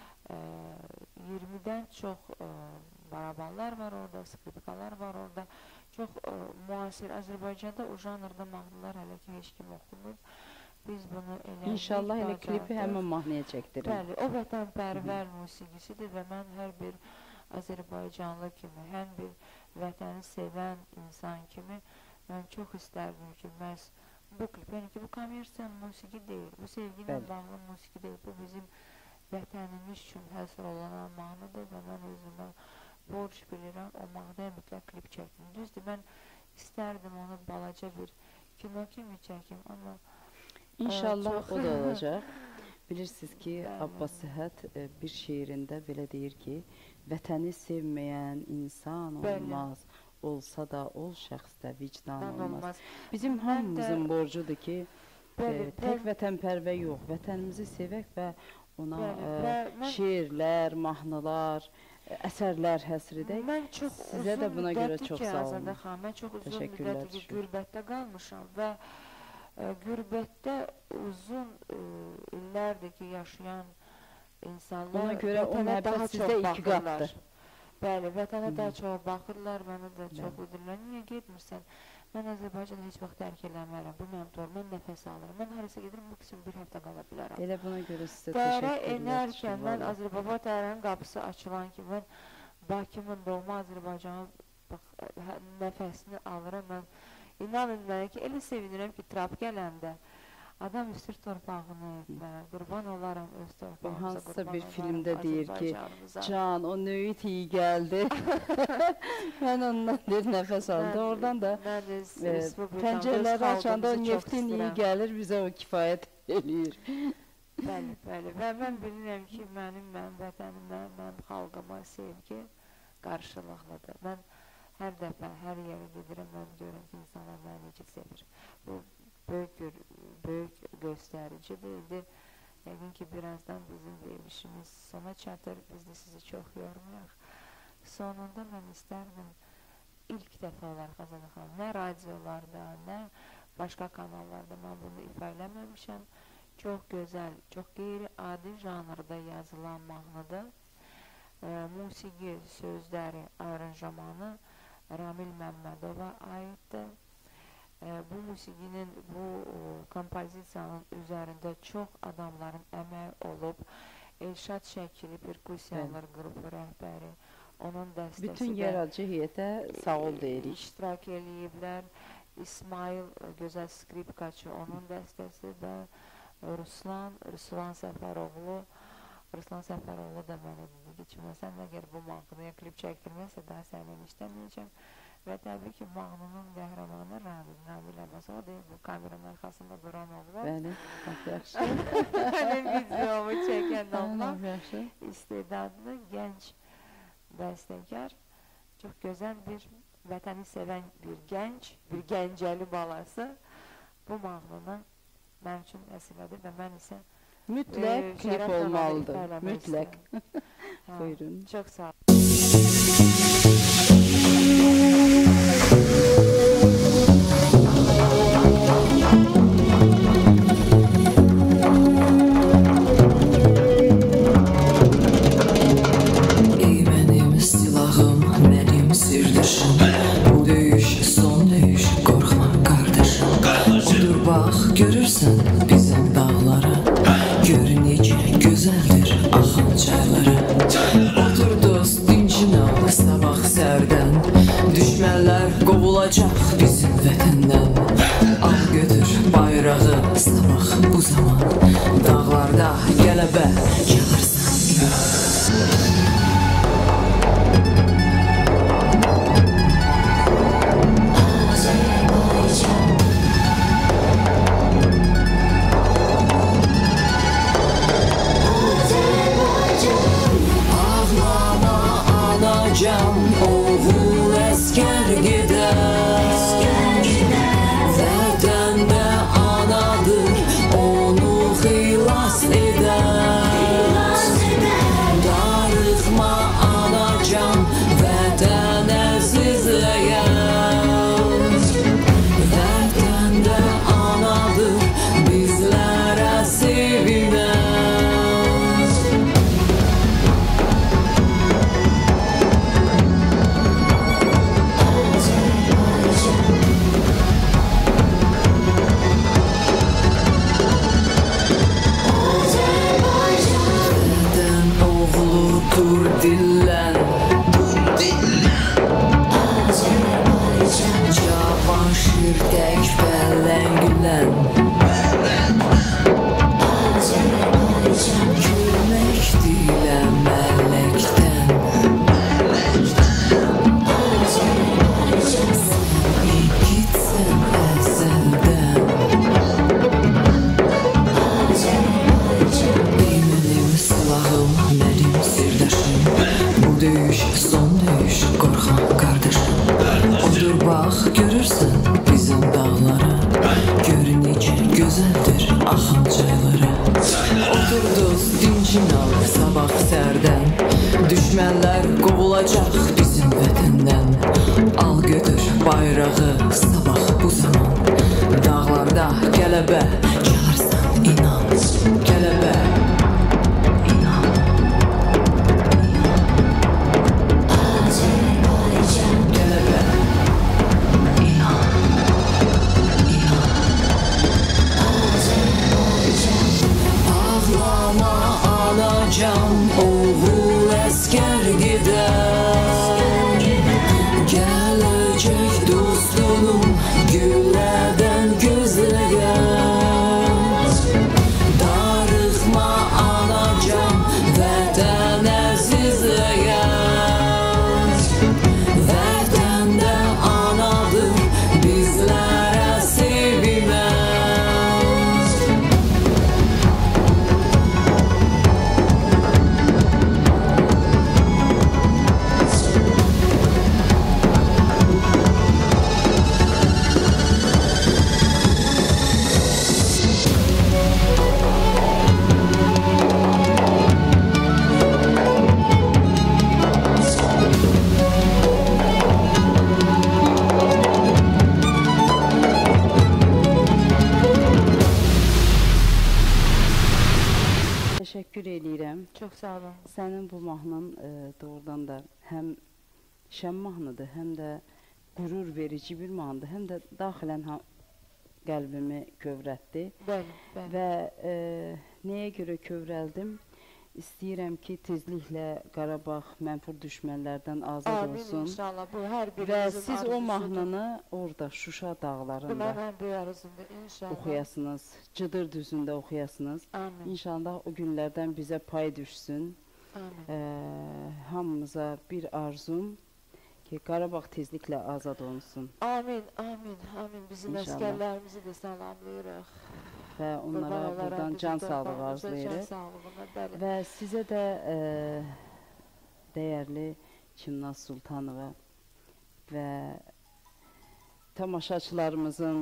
20-dən çox barabanlar var orada, skripkalar var orada. Çox müasir Azərbaycanda o janrda mahnılar hələ ki heç kim oxumur. Biz bunu elədik. İnşallah elə klipi həmin mahnıya çəkdirin. Bəli, o vətənpərvər musiqisidir və mən hər bir Azərbaycanlı kimi, hər bir vətəni sevən insan kimi mən çox istərdim ki, məhz bu klip, yəni ki, bu kommersiya musiqi deyil, bu sevgi ilə bağlı musiqi deyil, bu bizim vətənimiz üçün həsr olunan mahnıdır və mən özümə borc bilirəm, o mahnıya mütləq klip çəkim. Düzdür, mən istərdim onu balaca bir kino kimi çəkim, amma İnşallah o da olacaq. Bilirsiniz ki, Abbas Səhət bir şeirində belə deyir ki, vətəni sevməyən insan olmaz, olsa da ol şəxsdə vicdan olmaz. Bizim hamımızın borcudur ki, tək vətənpərvər yox, vətənimizi sevək və ona şeirlər, mahnılar, əsərlər həsr edək. Mən çox sizə də buna görə çox sağ olun. Mən çox uzun müddətdir qürbətdə qalmışam və qürbətdə uzun illərdir ki, yaşayan insanlar ona görə o məhəbbət sizdə iki qatdır. Bəli, vətənə daha çox baxırlar, mənə də çox edirlər. Niyə getmirsən? Mən Azərbaycanı heç vaxt tərk eləmərəm, bu mənim doğru, mən nəfəs alırım. Mən harasa gedirəm, bu qism bir həftə qala bilərəm. Elə buna görə sizə təşəkkürlər. Tərə enərkən, mən Azərbaycan tərənin qapısı açılan ki, mən Bakımın doğma Azərbaycanı nəfəsini alıram. Mən İnanın mənə ki, elə sevinirəm ki, trap gələndə adam üstür torpağını, qurban olaram öz torpağımıza. Hansısa bir filmdə deyir ki, can, o nöyüt iyi gəldi. Mən ondan bir nəfəs aldım. Oradan da pəncərələri açanda o neftin iyi gəlir, bizə o kifayət eləyir. Bəli, bəli. Və mən bilirəm ki, mənim vətənimə, mənim xalqıma sevgi qarşılıqlıdır. Mən hər dəfə, hər yerə gedirəm, mən görürəm ki, insanlar məni necə sevir. Bu böyük göstəricidir. Yəqin ki, birazdan bizim verilişimiz sona çatır, biz də sizi çox yormayaq. Sonunda mən istərdim ilk dəfə olaraq Azədə xanım, nə radiolarda, nə başqa kanallarda mən bunu ifa eləməmişəm. Çox gözəl, çox qeyri-adi janrda yazılan mahnıdır. Musiqi sözləri, aranjamanı Ramil Məmmədova aiddir. Bu musiqinin, bu kompozisiyanın üzərində çox adamların əmək olub. Elşad Şəkili, perkusiyalar qrupu rəhbəri, onun dəstəsi bütün yaradıcı heyətə sağ ol deyirik. İştirak eləyiblər. İsmail, gözəl skripkaçı, onun dəstəsi və Ruslan Səfəroğlu. Ruslan Səfəroğlu da mənə dedi ki, sən əgər bu mahnıya klip çəkdirməsə, daha sənin işləməyəcəm. Və təbii ki, mahnının qəhrəmanı Ramil Abbas, o deyil, bu kameranın arxasında duran oğlu. Bəli, çox yaxşı. Mənim videomu çəkən oğlan, istedadlı, gənc bəstəkar, çox gözəl bir vətəni sevən bir gənc, bir gəncəli balası bu mahnını mənim üçün əsirlədir və mən isə mütləq klip olmalıdır, mütləq. Buyurun. Çox sağ olun. Dağlarda qələbə çalarsan inan. Ağlama anacan, oğul əskər gedər. Vətəndə anadır, onu xilas edər. Darıxma anacan, vətən əzizləyər. Vətəndə anadır, bizlərə sevinər. Vətən oğludur dillən, Cavanşir tək pələngülən. Gülmək dilə mələkdən, sən igidsən əzəldən. Mənim silahım, mənim sirdaşım, bu döyüş son döyüş, qorxan qardaşım. Odur bax, görürsən bizim dağlara, gör necə gözəldir axan çaylara. Otur dost, dincin al sabah sərdən, düşmənlər qovulacaq bizim vətəndən. Al götür bayrağı sabah bu zaman, dağlarda qələbə çalarsan inan. Qələbə inan. Qələbə inan. Ağlama anacan, oğul əskər gedər. Gələcək dostunum güllərdən gözləyər. Darıxma anacan, vətən əzizləyər. Vətəndə anadır, bizlərə sevinər. Təşəkkür eləyirəm. Çox sağ olun. Sənin bu mahnın doğrudan da həm şən mahnıdır, həm də qürur verici bir mahnıdır, həm də daxilən qəlbimi kövrətdi. Bəli, bəli. Və nəyə görə kövrəldim? İstəyirəm ki, tezliklə Qarabağ mənfur düşmənlərdən azad Amin olsun. inşallah. Bu hər Və birimizin siz o arzusudur. mahnını orada Şuşa Bu dağlarında mənim bir arzumdur inşallah. oxuyasınız, Cıdır düzündə oxuyasınız. Amin. İnşallah o günlərdən bizə pay düşsün. Amin. Hamımıza bir arzum ki, Qarabağ tezliklə azad olunsun Amin, amin, amin. Bizim İnşallah. əskərlərimizi də salamlayırıq. və onlara Qurban buradan olaraq can bizim sağlığı torpağımıza, can arzulayırıq. sağlığına, bəli. Və sizə də dəyərli Çimnaz Sultanova və tamaşaçılarımızın,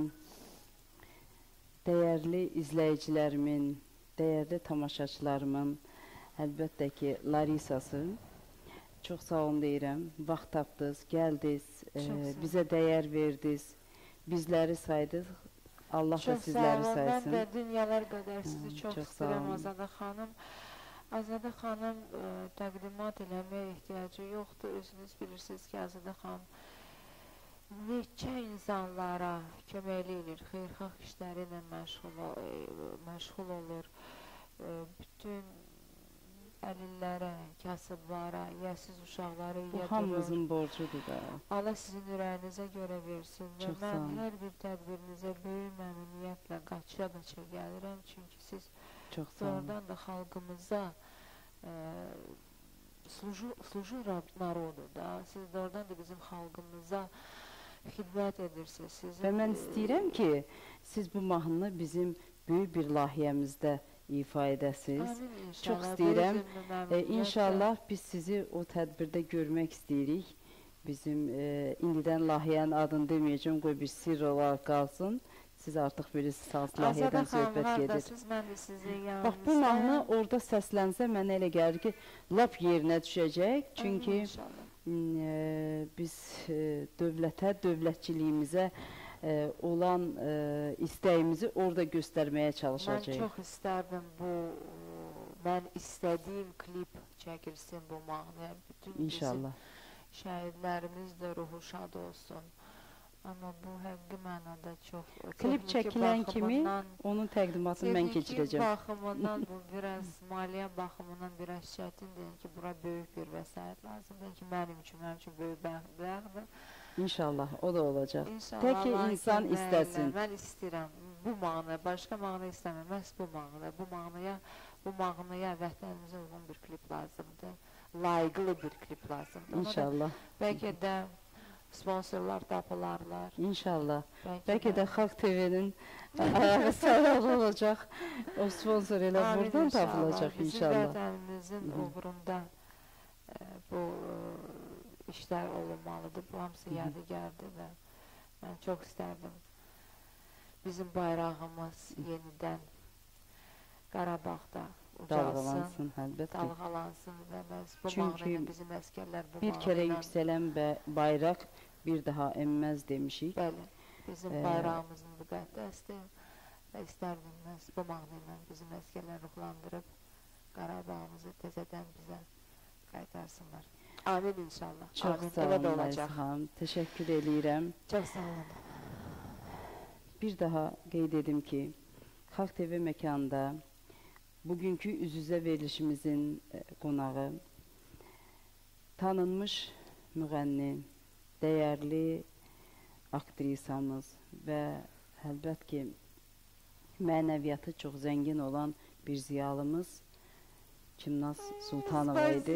dəyərli izləyicilərimin, dəyərli tamaşaçılarımın, əlbəttə ki, Larisası. Çox sağ olun deyirəm. Vaxt tapdınız, gəldiniz, bizə dəyər verdiniz, bizləri saydınız. Allah da sizləri saysın. Çox sağ olun. Mən də dünyalar qədər sizi çox istəyirəm Azadə xanım. Azadə xanım təqdimat eləməyə ehtiyacı yoxdur. Özünüz bilirsiniz ki, Azadə xanım neçə insanlara kömək eləyir, xeyirxah işləri ilə məşğul olur. Bütün əlillərə, kasıblara, yəsiz uşaqları yedirir. Bu hamımızın borcudur da. Allah sizin ürəyinizə görə versin. Və Çox sağ mən olun. hər bir tədbirinizə böyük məmnuniyyətlə qaça-qaça gəlirəm. Çünki siz Çox sağ olun. Doğrudan da xalqımıza служу народу da. Siz doğrudan da bizim xalqımıza xidmət edirsiniz. Və mən istəyirəm ki, siz bu mahnını bizim böyük bir layihəmizdə ifa edəsiniz. Çox istəyirəm. İnşallah biz sizi o tədbirdə görmək istəyirik. Bizim indidən layihənin adını deməyəcəm, qoy bir sirr olaraq qalsın. Siz artıq bilirsiniz, hansı layihədən söhbət gedir. Bax, bu mahnı orada səslənsə, mənə elə gəlir ki, lap yerinə düşəcək. Çünki biz dövlətə, dövlətçiliyimizə olan istəyimizi orada göstərməyə çalışacağıq. Mən çox istərdim bu, mən istədiyim klip çəkilsin bu mahnıya. İnşallah. Şəhidlərimiz də ruhu şad olsun. Amma bu həqiqi mənada çox... Klip çəkilən kimi onun təqdimatını mən keçirəcəm. Texniki baxımından bu biraz, maliyyə baxımından biraz çətindir ki, bura böyük bir vəsait lazımdır ki, mənim üçün böyük bəxtdir. İnşallah, o da olacaq. Tək ki, insan istəsin. Mən istəyirəm bu mahnı, başqa mahnı istəməm, məhz bu mahnı. Bu mahnıya vətənimizə uyğun bir klip lazımdır. Layiqli bir klip lazımdır. İnşallah. Bəlkə də sponsorlar tapılarlar. İnşallah. Bəlkə də Xalq TV-nin ayağı sağlam olacaq. O sponsor elə buradan tapılacaq inşallah. Bizim vətənimizin uğrunda bu işlər olunmalıdır. Bu hamısı yadigardır və mən çox istərdim bizim bayrağımız yenidən Qarabağda dalğalansın, əlbəttə. Dalğalansın və bu mahnıyla bizim əskərlər bu bir kərə yüksələn bayraq bir daha enməz demişik. Bəli, bizim bayrağımızın müqəddəsdir və istərdim məhz bu mahnıyla bizim əskərlər ruhlandırıb Qarabağımızı təzədən bizə qaytarsınlar. Amin inşallah. Çox sağ olun Laysa xanım, təşəkkür eləyirəm. Çox sağ olun. Bir daha qeyd edim ki, Xalq TV məkanında bugünkü üz-üzə verilişimizin qonağı tanınmış müğənni, dəyərli aktrisamız və əlbət ki, mənəviyyatı çox zəngin olan bir ziyalımız Kimnaz Sultanova idi.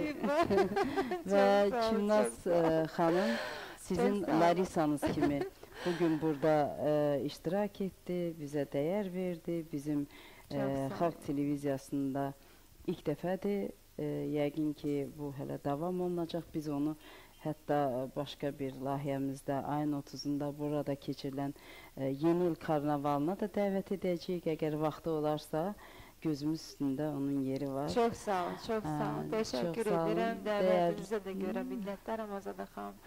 Və Kimnaz xanım sizin Larisanız kimi bugün burada iştirak etdi, bizə dəyər verdi, bizim Xalq televiziyasında ilk dəfədir. Yəqin ki, bu hələ davam olunacaq. Biz onu hətta başqa bir layihəmizdə ayın 30-unda burada keçirilən Yeni il karnavalına da dəvət edəcəyik. Əgər vaxtı olarsa, gözümüz üstündə onun yeri var. Çox sağ olun, çox sağ olun. Təşəkkür edirəm. Dəvətinizə də görə minnətdaram Azada xanım.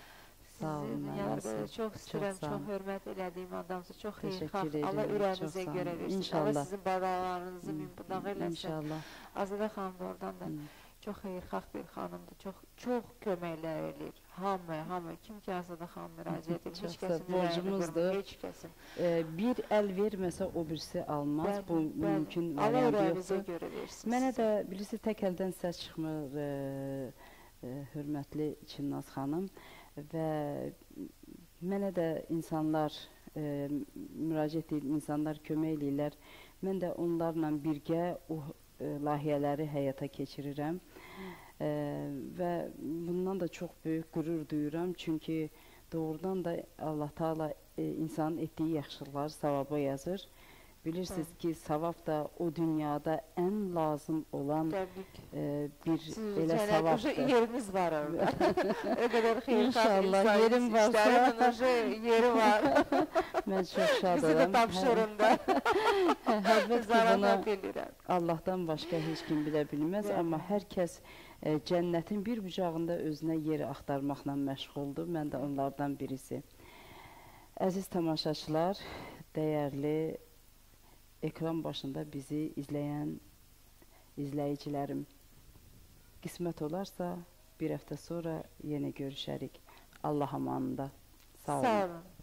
Sizin çox istəyirəm, çox hörmət elədiyim adamsınız, çox xeyirxah. Allah ürəyinizə görə versin. Allah sizin badalarınızı minbudaq eləsin. Azada xanım oradan da çox xeyirxah bir xanımdır, çox köməklər eləyir. Hamı, kim ki Azada xanım müraciət edir, heç kəsin ürəyini qırmır, heç kəsin. Bir əl verməsə o birisi almaz, bu mümkün Allah ürəyinizə görə versin. Mənə də bilirsə tək əldən səs çıxmır, hörmətli Kimnaz xanım. Və mənə də insanlar müraciət edir, insanlar kömək eləyirlər. Mən də onlarla birgə o layihələri həyata keçirirəm və bundan da çox böyük qürur duyuram. Çünki doğrudan da Allah Taala insanın etdiyi yaxşılıqları savaba yazır. Bilirsiniz ki, savab da o dünyada ən lazım olan bir elə savabdır. Yeriniz var orada. O qədər xeyirxah İnşallah yerim varsa. Yeri var. Mən çox şad Bizi də tapşırın da. Əlbəttə bunu Allahdan başqa heç kim bilə bilməz. Amma hər kəs cənnətin bir bucağında özünə yer axtarmaqla məşğuldur. Mən də onlardan birisi. Əziz tamaşaçılar, dəyərli ekran başında bizi izləyən izləyicilərim, qismət olarsa bir həftə sonra yenə görüşərik. Allah amanında. Sağ olun.